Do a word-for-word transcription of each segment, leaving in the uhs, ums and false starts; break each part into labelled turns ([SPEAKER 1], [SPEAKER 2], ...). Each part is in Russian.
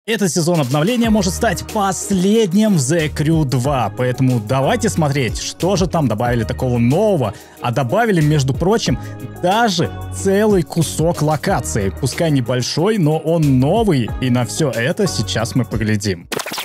[SPEAKER 1] Этот сезон обновления может стать последним в The Crew два, поэтому давайте смотреть, что же там добавили такого нового. А добавили, между прочим, даже целый кусок локации. Пускай небольшой, но он новый, и на все это сейчас мы поглядим.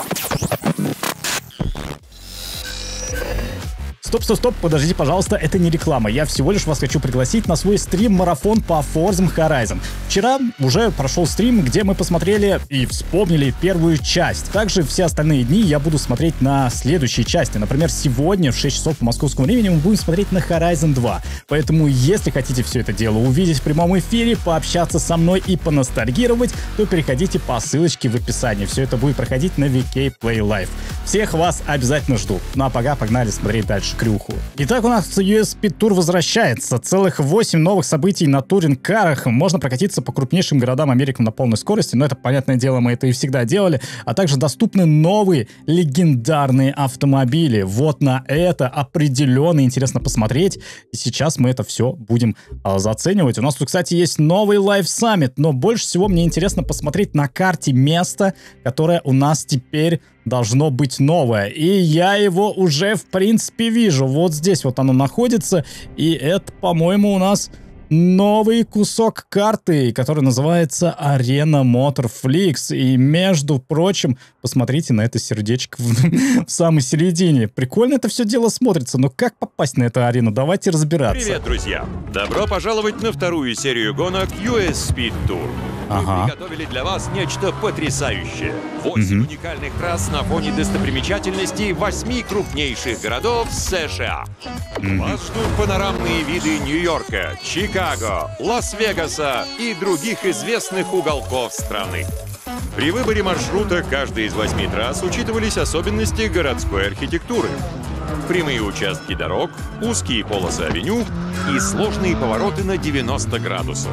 [SPEAKER 1] Стоп, стоп, стоп, подождите, пожалуйста, это не реклама. Я всего лишь вас хочу пригласить на свой стрим-марафон по Forza Horizon. Вчера уже прошел стрим, где мы посмотрели и вспомнили первую часть. Также все остальные дни я буду смотреть на следующие части. Например, сегодня в шесть часов по московскому времени мы будем смотреть на Horizon два. Поэтому, если хотите все это дело увидеть в прямом эфире, пообщаться со мной и поностальгировать, то переходите по ссылочке в описании. Все это будет проходить на ви кей Play Live. Всех вас обязательно жду. Ну а пока погнали смотреть дальше крюху. Итак, у нас ю эс Speed Tour возвращается. Целых восемь новых событий на туринг-карах. Можно прокатиться по крупнейшим городам Америки на полной скорости, но это, понятное дело, мы это и всегда делали. А также доступны новые легендарные автомобили. Вот на это определенно интересно посмотреть. И сейчас мы это все будем а, заценивать. У нас тут, кстати, есть новый Live Summit, но больше всего мне интересно посмотреть на карте место, которое у нас теперь должно быть новое. И я его уже, в принципе, вижу. Вот здесь вот оно находится. И это, по-моему, у нас новый кусок карты, который называется Arena Motorflix. И, между прочим, посмотрите на это сердечко в, в самой середине. Прикольно это все дело смотрится, но как попасть на эту арену? Давайте разбираться.
[SPEAKER 2] Привет, друзья! Добро пожаловать на вторую серию гонок ю эс Speed Tour.
[SPEAKER 1] Ага.
[SPEAKER 2] Мы приготовили для вас нечто потрясающее. Восемь
[SPEAKER 1] Угу.
[SPEAKER 2] уникальных трасс на фоне достопримечательностей восьми крупнейших городов США.
[SPEAKER 1] Угу.
[SPEAKER 2] Вас ждут панорамные виды Нью-Йорка, Чикаго, Лас-Вегаса и других известных уголков страны. При выборе маршрута каждой из восьми трасс учитывались особенности городской архитектуры. Прямые участки дорог, узкие полосы авеню и сложные повороты на девяносто градусов.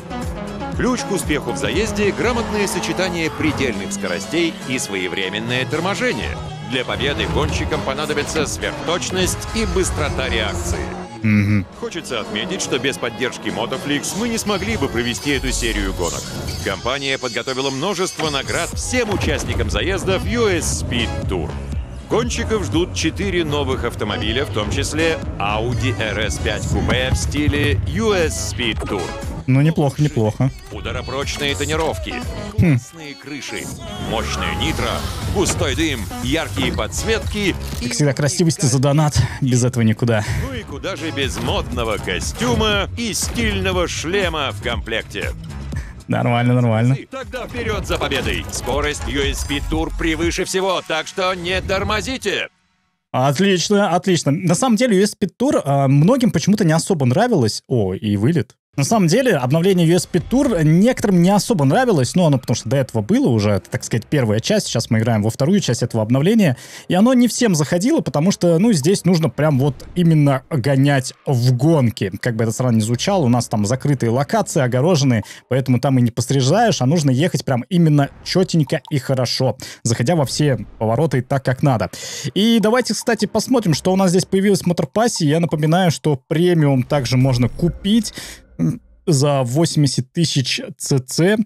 [SPEAKER 2] Ключ к успеху в заезде — грамотное сочетание предельных скоростей и своевременное торможение. Для победы гонщикам понадобится сверхточность и быстрота реакции.
[SPEAKER 1] Угу.
[SPEAKER 2] Хочется отметить, что без поддержки Motoflix мы не смогли бы провести эту серию гонок. Компания подготовила множество наград всем участникам заездов ю эс Speed Tour. Гонщиков ждут четыре новых автомобиля, в том числе Audi эр эс пять Coupe в стиле ю эс Speed Tour.
[SPEAKER 1] Ну, неплохо, неплохо.
[SPEAKER 2] Ударопрочные тонировки, классные крыши, мощная нитро, густой дым, яркие подсветки и...
[SPEAKER 1] Как всегда, красивости за донат. Без этого никуда.
[SPEAKER 2] Ну и куда же без модного костюма и стильного шлема в комплекте.
[SPEAKER 1] Нормально, нормально.
[SPEAKER 2] Тогда вперед за победой! Скорость ю эс Speed Tour превыше всего, так что не тормозите!
[SPEAKER 1] Отлично, отлично. На самом деле ю эс Speed Tour а, многим почему-то не особо нравилось. О, и вылет. На самом деле, обновление ю эс Speed Tour некоторым не особо нравилось, но оно потому что до этого было уже, это, так сказать, первая часть, сейчас мы играем во вторую часть этого обновления, и оно не всем заходило, потому что, ну, здесь нужно прям вот именно гонять в гонки. Как бы это странно ни звучало, у нас там закрытые локации, огороженные, поэтому там и не пострижаешь, а нужно ехать прям именно четенько и хорошо, заходя во все повороты так, как надо. И давайте, кстати, посмотрим, что у нас здесь появилось в Моторпассе. Я напоминаю, что премиум также можно купить за восемьдесят тысяч цц.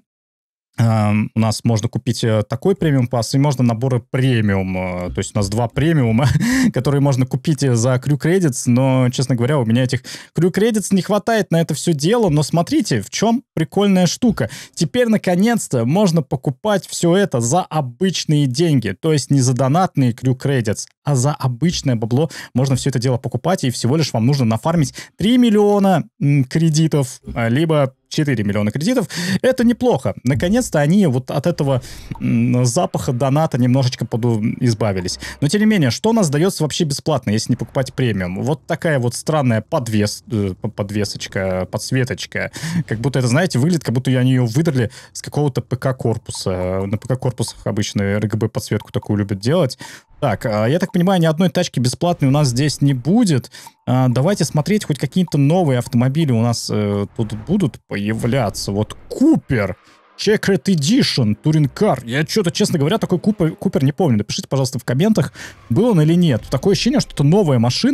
[SPEAKER 1] Uh, у нас можно купить uh, такой премиум пасс, и можно наборы премиум. Uh, то есть у нас два премиума, которые можно купить за Crew Credits, но, честно говоря, у меня этих Crew Credits не хватает на это все дело. Но смотрите, в чем прикольная штука. Теперь, наконец-то, можно покупать все это за обычные деньги. То есть не за донатные Crew Credits, а за обычное бабло можно все это дело покупать, и всего лишь вам нужно нафармить три миллиона м, кредитов, либо четыре миллиона кредитов. Это неплохо. Наконец-то они вот от этого м, запаха доната немножечко поду избавились. Но тем не менее, что у нас дается вообще бесплатно, если не покупать премиум? Вот такая вот странная подвес, э, подвесочка, подсветочка. Как будто это, знаете, выглядит, как будто они ее выдрали с какого-то ПК-корпуса. На ПК-корпусах обычно эр джи би-подсветку такую любят делать. Так, я так понимаю, ни одной тачки бесплатной у нас здесь не будет. Давайте смотреть, хоть какие-то новые автомобили у нас э, тут будут появляться. Вот Купер, Checkered Edition, Touring Car. Я что-то, честно говоря, такой Купер, Купер не помню. Напишите, пожалуйста, в комментах, был он или нет. Такое ощущение, что это новая машина,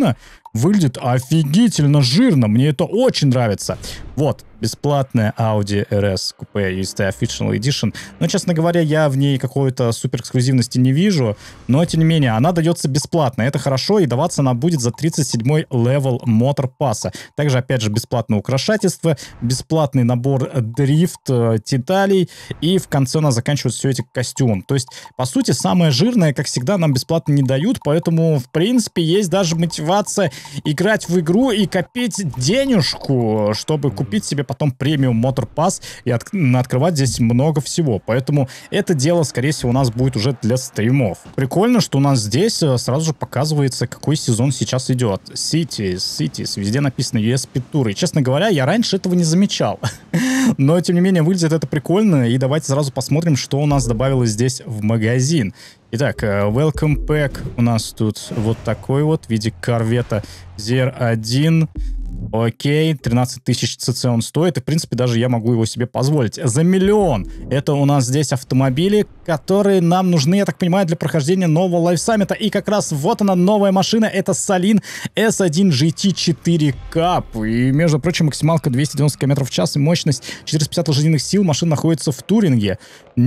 [SPEAKER 1] выглядит офигительно жирно. Мне это очень нравится. Вот, бесплатная Audi эр эс Coupe ю эс ти Official Edition. Но, честно говоря, я в ней какой-то супер эксклюзивности не вижу. Но, тем не менее, она дается бесплатно. Это хорошо, и даваться она будет за тридцать седьмой левел Мотор Пасса. Также, опять же, бесплатное украшательство, бесплатный набор дрифт, деталей, и в конце у нас заканчивается все этим костюмом. То есть, по сути, самое жирное, как всегда, нам бесплатно не дают, поэтому, в принципе, есть даже мотивация играть в игру и копить денежку, чтобы купить себе потом премиум Мотор Пасс и от, открывать здесь много всего. Поэтому это дело, скорее всего, у нас будет уже для стримов. Прикольно, что у нас здесь сразу же показывается, какой сезон сейчас идет. Cities, Cities, везде написано ю эс пи Tour. И, честно говоря, я раньше этого не замечал. Но, тем не менее, выглядит это прикольно. И давайте сразу посмотрим, что у нас добавилось здесь в магазин. Итак, Welcome Pack у нас тут вот такой вот в виде корвета зет эр один. Окей, тринадцать тысяч цц он стоит, и, в принципе, даже я могу его себе позволить. За миллион. Это у нас здесь автомобили, которые нам нужны, я так понимаю, для прохождения нового лайфсаммита. И как раз вот она, новая машина. Это Saleen эс один джи ти четыре кап. И, между прочим, максималка двести девяносто километров в час и мощность четыреста пятьдесят лошадиных сил. Машина находится в Туринге.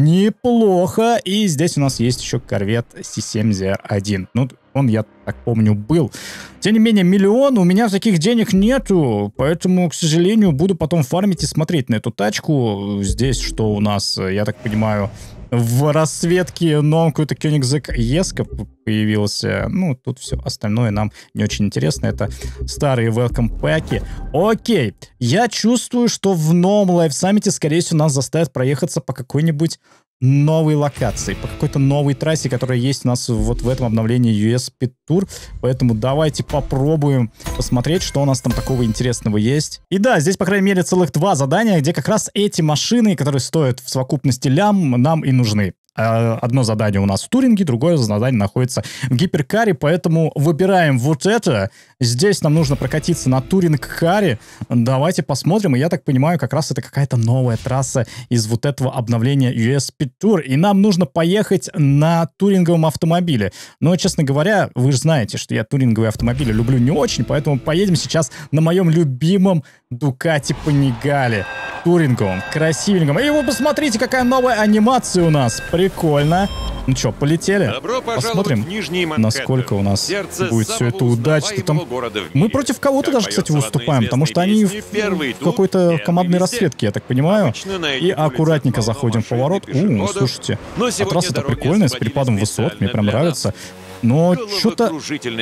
[SPEAKER 1] Неплохо. И здесь у нас есть еще корвет си семь зет эр один. Ну, он, я так помню, был. Тем не менее, миллион, у меня таких денег нету, поэтому, к сожалению, буду потом фармить и смотреть на эту тачку. Здесь что у нас, я так понимаю, в расцветке новый какой-то Koenigsegg Еска появился. Ну, тут все остальное нам не очень интересно. Это старые welcome паки. Окей, я чувствую, что в новом лайфсаммите, скорее всего, нас заставят проехаться по какой-нибудь новой локации, по какой-то новой трассе, которая есть у нас вот в этом обновлении ю эс пи Tour. Поэтому давайте попробуем посмотреть, что у нас там такого интересного есть. И да, здесь, по крайней мере, целых два задания, где как раз эти машины, которые стоят в совокупности лям, нам и нужны. Одно задание у нас в Туринге, другое задание находится в Гиперкаре, поэтому выбираем вот это. Здесь нам нужно прокатиться на Туринг-каре. Давайте посмотрим. И я так понимаю, как раз это какая-то новая трасса из вот этого обновления ю эс пи Tour. И нам нужно поехать на туринговом автомобиле. Но, честно говоря, вы же знаете, что я туринговые автомобили люблю не очень, поэтому поедем сейчас на моем любимом Ducati Panigale. Туринговом, красивеньком. И вы посмотрите, какая новая анимация у нас. Прикольно. Ну что, полетели?
[SPEAKER 2] Добро
[SPEAKER 1] Посмотрим,
[SPEAKER 2] в Нижний Манхэттен,
[SPEAKER 1] насколько у нас будет все это удачно. Там...
[SPEAKER 2] Мы
[SPEAKER 1] Мы против кого-то даже, кстати, выступаем, потому что они в, в какой-то командной расцветке, я так понимаю. И аккуратненько заходим в поворот. У, слушайте, а трасса-то прикольная, с перепадом высот, мне прям нравится. Но что-то...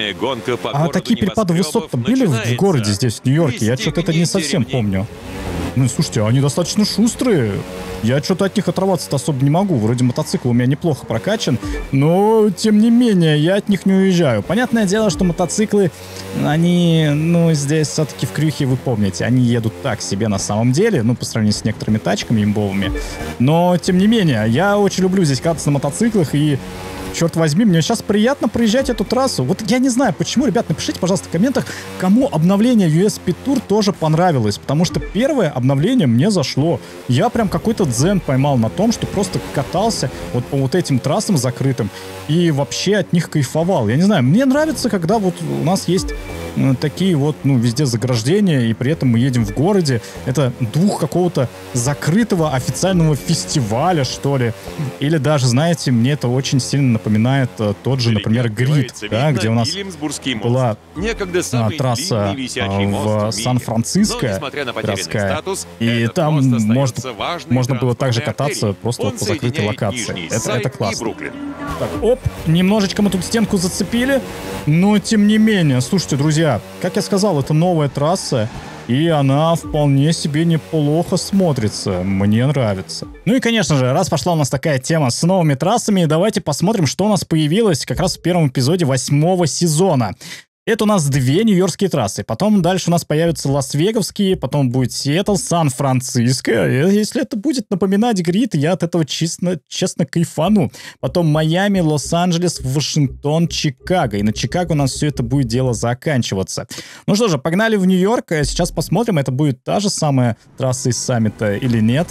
[SPEAKER 1] А такие перепады высот были в городе здесь, в Нью-Йорке? Я что-то это не совсем помню. Ну, слушайте, они достаточно шустрые. Я что-то от них оторваться-то особо не могу. Вроде мотоцикл у меня неплохо прокачан, но, тем не менее, я от них не уезжаю. Понятное дело, что мотоциклы, они, ну, здесь все-таки в крюхе, вы помните, они едут так себе на самом деле, ну, по сравнению с некоторыми тачками имбовыми. Но, тем не менее, я очень люблю здесь кататься на мотоциклах, и черт возьми, мне сейчас приятно проезжать эту трассу. Вот я не знаю, почему, ребят, напишите, пожалуйста, в комментах, кому обновление ю эс пи Tour тоже понравилось, потому что первое обновление мне зашло. Я прям какой-то дзен поймал на том, что просто катался вот по вот этим трассам закрытым и вообще от них кайфовал. Я не знаю, мне нравится, когда вот у нас есть такие вот, ну, везде заграждения, и при этом мы едем в городе. Это дух какого-то закрытого официального фестиваля, что ли. Или даже, знаете, мне это очень сильно напоминает uh, тот же, например, Грид, да, где у нас была а, трасса а, в Сан-Франциско городская, статус, и там может, можно было также кататься просто вот по закрытой локации. Это, это классно. Так, оп, немножечко мы тут стенку зацепили, но тем не менее, слушайте, друзья, как я сказал, это новая трасса, и она вполне себе неплохо смотрится. Мне нравится. Ну и, конечно же, раз пошла у нас такая тема с новыми трассами, давайте посмотрим, что у нас появилось как раз в первом эпизоде восьмого сезона. Это у нас две нью-йоркские трассы. Потом дальше у нас появятся лас-веговские, потом будет Сиэтл, Сан-Франциско. Если это будет напоминать Грид, я от этого честно, честно кайфану. Потом Майами, Лос-Анджелес, Вашингтон, Чикаго. И на Чикаго у нас все это будет дело заканчиваться. Ну что же, погнали в Нью-Йорк. Сейчас посмотрим, это будет та же самая трасса из саммита или нет.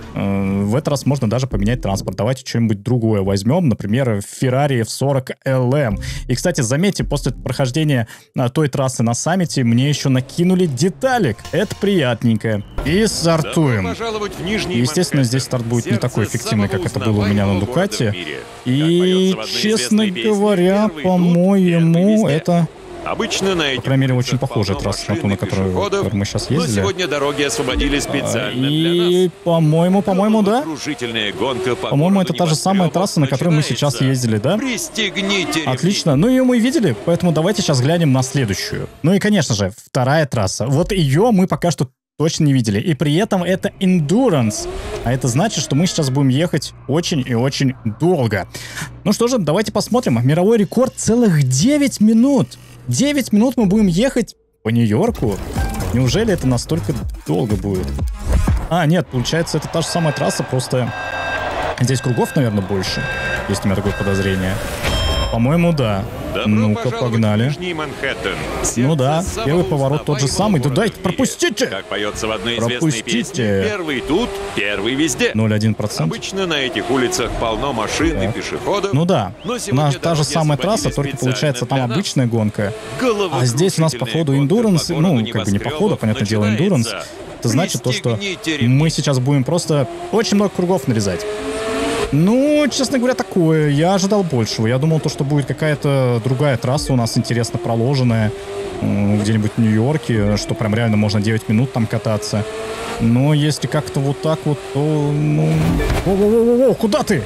[SPEAKER 1] э, в этот раз можно даже поменять транспорт. Давайте что-нибудь другое возьмем, например, Ferrari эф сорок эл эм. И, кстати, заметьте, после прохождения э, той трассы на саммите мне еще накинули деталик. Это приятненько. И стартуем. Естественно, здесь старт будет не такой эффективный, как это было у меня на Дукате. И, честно говоря, по-моему, это...
[SPEAKER 2] Обычно на
[SPEAKER 1] По крайней мере, очень похожая трасса на ту, на которую, которую мы сейчас ездили.
[SPEAKER 2] Но сегодня дороги освободили специально
[SPEAKER 1] а,
[SPEAKER 2] для
[SPEAKER 1] и,
[SPEAKER 2] нас.
[SPEAKER 1] по-моему, по-моему, да?
[SPEAKER 2] Гонка по
[SPEAKER 1] По-моему, это та же самая трасса, на которой мы сейчас ездили, да?
[SPEAKER 2] Пристегните ремни.
[SPEAKER 1] Отлично. Ну, ее мы видели, поэтому давайте сейчас глянем на следующую. Ну и, конечно же, вторая трасса. Вот ее мы пока что точно не видели. И при этом это Endurance. А это значит, что мы сейчас будем ехать очень и очень долго. Ну что же, давайте посмотрим. Мировой рекорд целых девять минут. девять минут мы будем ехать по Нью-Йорку. Неужели это настолько долго будет? А, нет, получается, это та же самая трасса, просто здесь кругов, наверное, больше. Есть у меня такое подозрение. По-моему, да. Ну-ка, погнали. Ну да, первый поворот тот же самый. Да дайте, пропустите!
[SPEAKER 2] Как поется в одной
[SPEAKER 1] Пропустите.
[SPEAKER 2] песне, первый тут, первый везде.
[SPEAKER 1] ноль целых один сотых процента.
[SPEAKER 2] Обычно на этих улицах полно машин
[SPEAKER 1] Так.
[SPEAKER 2] и пешеходов.
[SPEAKER 1] Ну да,
[SPEAKER 2] Но
[SPEAKER 1] у
[SPEAKER 2] сегодня
[SPEAKER 1] нас та же
[SPEAKER 2] дороги
[SPEAKER 1] самая трасса,
[SPEAKER 2] освободили
[SPEAKER 1] только получается там
[SPEAKER 2] специально для
[SPEAKER 1] обычная гонка.
[SPEAKER 2] нас.
[SPEAKER 1] А здесь у нас, походу,
[SPEAKER 2] Головокружительная
[SPEAKER 1] эндуранс,
[SPEAKER 2] гонка по
[SPEAKER 1] ну,
[SPEAKER 2] городу
[SPEAKER 1] как бы не походу, понятное дело,
[SPEAKER 2] начинается.
[SPEAKER 1] эндуранс. Это значит то, что
[SPEAKER 2] Пристегните ремни.
[SPEAKER 1] мы сейчас будем просто очень много кругов нарезать. Ну, честно говоря, такое. Я ожидал большего. Я думал, то, что будет какая-то другая трасса у нас интересно проложенная. м, Где-нибудь в Нью-Йорке, что прям реально можно девять минут там кататься. Но если как-то вот так вот, то... Ну... Воу-воу-воу-воу, куда ты?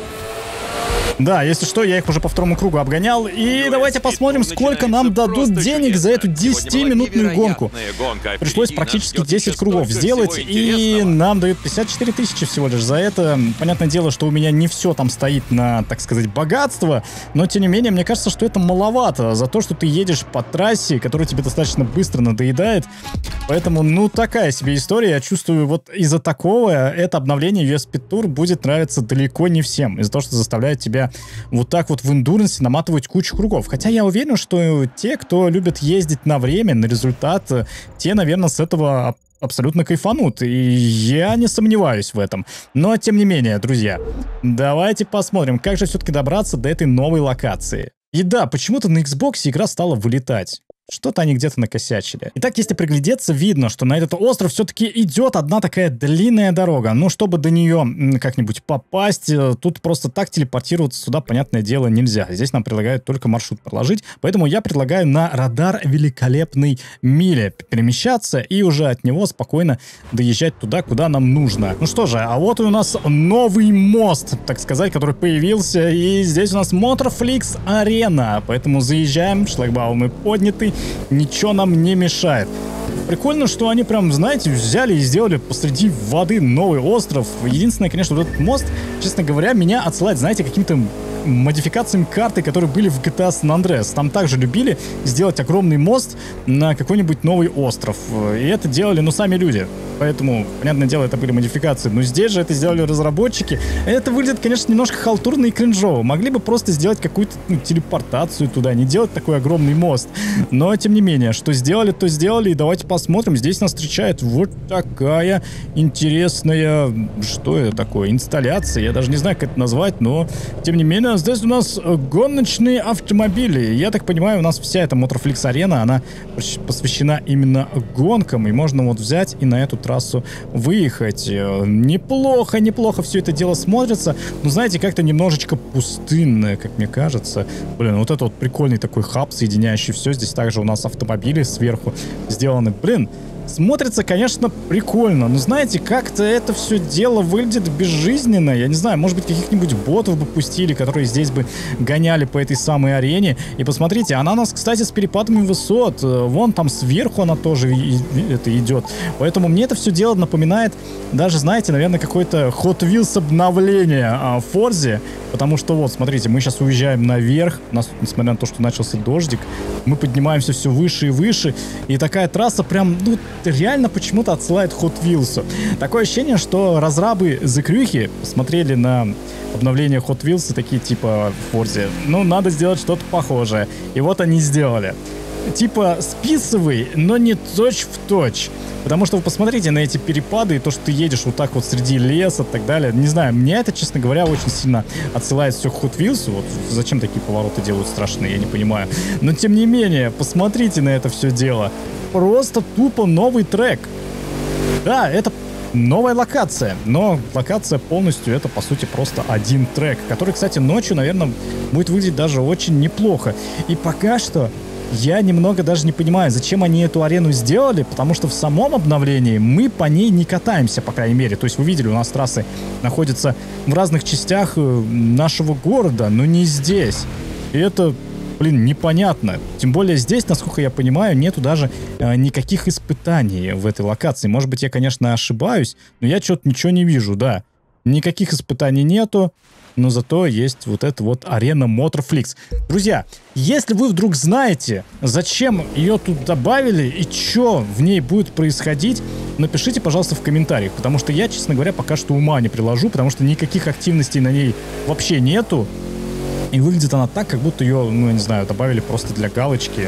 [SPEAKER 1] Да, если что, я их уже по второму кругу обгонял. И давайте посмотрим, сколько нам дадут денег за эту десятиминутную гонку. Пришлось практически десять кругов сделать, и нам дают пятьдесят четыре тысячи всего лишь за это. Понятное дело, что у меня не все там стоит на, так сказать, богатство, но тем не менее, мне кажется, что это маловато за то, что ты едешь по трассе, которая тебе достаточно быстро надоедает. Поэтому, ну, такая себе история. Я чувствую, вот из-за такого это обновление ю эс Speed Tour будет нравиться далеко не всем. Из-за того, что заставляет тебя вот так вот в эндурансе наматывать кучу кругов. Хотя я уверен, что те, кто любит ездить на время, на результат, те, наверное, с этого абсолютно кайфанут. И я не сомневаюсь в этом. Но, тем не менее, друзья, давайте посмотрим, как же все-таки добраться до этой новой локации. И да, почему-то на Xbox игра стала вылетать. Что-то они где-то накосячили. Итак, если приглядеться, видно, что на этот остров все-таки идет одна такая длинная дорога. Но чтобы до нее как-нибудь попасть, тут просто так телепортироваться сюда, понятное дело, нельзя. Здесь нам предлагают только маршрут проложить. Поэтому я предлагаю на радар великолепной мили перемещаться и уже от него спокойно доезжать туда, куда нам нужно. Ну что же, а вот у нас новый мост, так сказать, который появился. И здесь у нас Motorflix Arena. Поэтому заезжаем, шлагбаумы подняты. Ничего нам не мешает. Прикольно, что они прям, знаете, взяли и сделали посреди воды новый остров. Единственное, конечно, вот этот мост, честно говоря, меня отсылает, знаете, каким-то модификациями карты, которые были в джи ти эй San Andreas. Там также любили сделать огромный мост на какой-нибудь новый остров. И это делали, ну, сами люди. Поэтому, понятное дело, это были модификации. Но здесь же это сделали разработчики. Это выглядит, конечно, немножко халтурно и кринжово. Могли бы просто сделать какую-то, ну, телепортацию туда, не делать такой огромный мост. Но, тем не менее, что сделали, то сделали. И давайте посмотрим. Здесь нас встречает вот такая интересная... Что это такое? Инсталляция. Я даже не знаю, как это назвать, но, тем не менее, здесь у нас гоночные автомобили. Я так понимаю, у нас вся эта Motorflix Arena, она посвящена именно гонкам. И можно вот взять и на эту трассу выехать. Неплохо, неплохо все это дело смотрится. Но, знаете, как-то немножечко пустынно, как мне кажется. Блин, вот это вот прикольный такой хаб, соединяющий все. Здесь также у нас автомобили сверху сделаны. Блин, смотрится, конечно, прикольно, но, знаете, как-то это все дело выглядит безжизненно. Я не знаю, может быть, каких-нибудь ботов бы пустили, которые здесь бы гоняли по этой самой арене. И посмотрите, она у нас, кстати, с перепадами высот. Вон там сверху она тоже и, и, это идет. Поэтому мне это все дело напоминает даже, знаете, наверное, какой-то Hot Wheels обновление а, в Forza. Потому что вот, смотрите, мы сейчас уезжаем наверх. У нас, несмотря на то, что начался дождик, мы поднимаемся все выше и выше. И такая трасса прям, ну, реально почему-то отсылает Hot Wheels. Такое ощущение, что разрабы Закрюхи посмотрели на обновление Hot Wheels и такие типа в Forza. Ну, надо сделать что-то похожее. И вот они сделали. типа списывай, но не точь в точь. Потому что вы посмотрите на эти перепады и то, что ты едешь вот так вот среди леса и так далее. Не знаю, мне это, честно говоря, очень сильно отсылает все к Hot Wheels. Вот зачем такие повороты делают страшные, я не понимаю. Но тем не менее, посмотрите на это все дело. Просто тупо новый трек. Да, это новая локация, но локация полностью это, по сути, просто один трек, который, кстати, ночью, наверное, будет выглядеть даже очень неплохо. И пока что я немного даже не понимаю, зачем они эту арену сделали, потому что в самом обновлении мы по ней не катаемся, по крайней мере. То есть вы видели, у нас трассы находятся в разных частях нашего города, но не здесь. И это, блин, непонятно. Тем более здесь, насколько я понимаю, нету даже э, никаких испытаний в этой локации. Может быть, я, конечно, ошибаюсь, но я что-то ничего не вижу, да. Никаких испытаний нету, но зато есть вот эта вот арена Motorflix. Друзья, если вы вдруг знаете, зачем ее тут добавили и что в ней будет происходить, напишите, пожалуйста, в комментариях, потому что я, честно говоря, пока что ума не приложу, потому что никаких активностей на ней вообще нету. И выглядит она так, как будто ее, ну, я не знаю, добавили просто для галочки.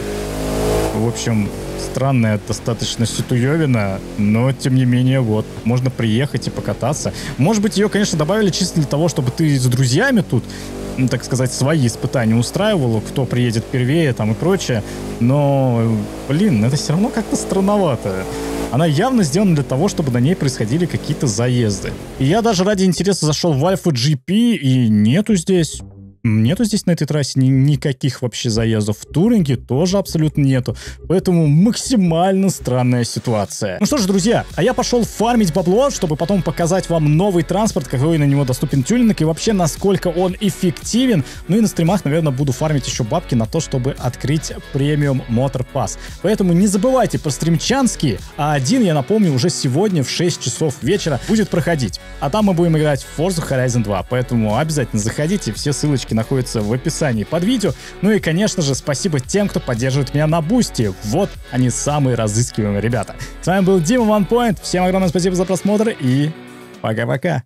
[SPEAKER 1] В общем, странная достаточно ситуевина, но, тем не менее, вот, можно приехать и покататься. Может быть, ее, конечно, добавили чисто для того, чтобы ты с друзьями тут, ну, так сказать, свои испытания устраивал, кто приедет первее, там, и прочее. Но, блин, это все равно как-то странновато. Она явно сделана для того, чтобы на ней происходили какие-то заезды. И я даже ради интереса зашел в Альфа джи пи, и нету здесь... Нету здесь на этой трассе ни, никаких вообще заездов. В Туринге тоже абсолютно нету. Поэтому максимально странная ситуация. Ну что ж, друзья, а я пошел фармить бабло, чтобы потом показать вам новый транспорт, какой на него доступен тюнинг и вообще насколько он эффективен. Ну и на стримах, наверное, буду фармить еще бабки на то, чтобы открыть премиум Motor Pass. Поэтому не забывайте про стримчанские. А один, я напомню, уже сегодня в шесть часов вечера будет проходить. А там мы будем играть в Forza Horizon два. Поэтому обязательно заходите, все ссылочки находятся в описании под видео. Ну и, конечно же, спасибо тем, кто поддерживает меня на Бусти. Вот они, самые разыскиваемые ребята. С вами был Дима OnePoint. Всем огромное спасибо за просмотр и пока-пока.